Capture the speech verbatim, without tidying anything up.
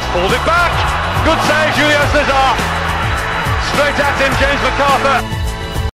Pulled it back. Good save, Julio Cesar. Straight at him, James MacArthur.